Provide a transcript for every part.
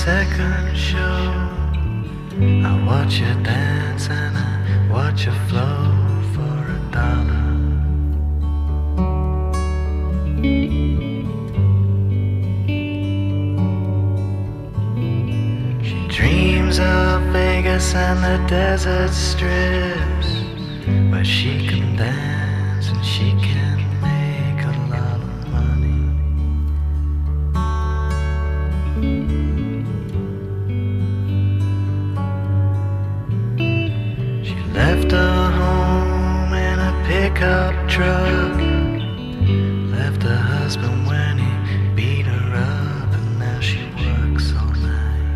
second show. I watch you dance and I watch you flow for $1. She dreams of Vegas and the desert strips, where she can dance and she can make a lot of money. She left her home in a pickup truck, left her husband when he beat her up, and now she works all night.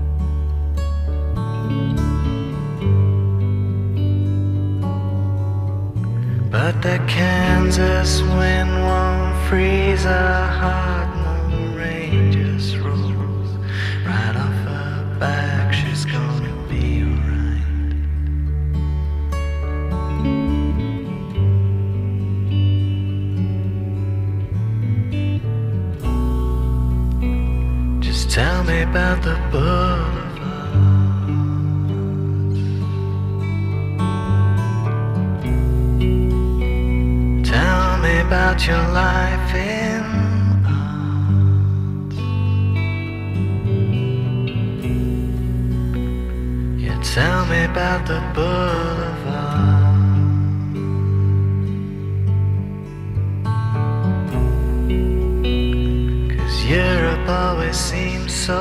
But the Kansas wind won't freeze her heart, no rain just rolls right off her back. She's gonna be alright. Just tell me about the boulevards. Tell me about your life in art. Yeah, tell me about the boulevard. 'Cause Europe always seems so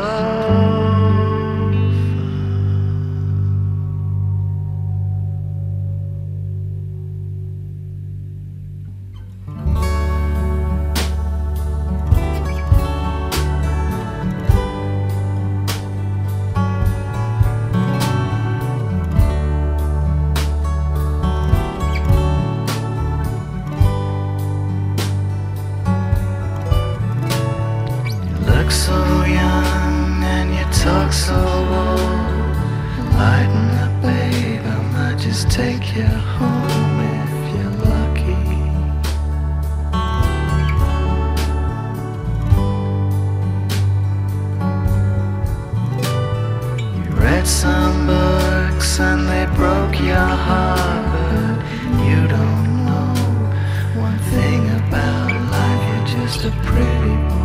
so young and you talk so old. Lighten up, babe, I might just take you home if you're lucky. You read some books and they broke your heart, but you don't know one thing about life. You're just a pretty boy.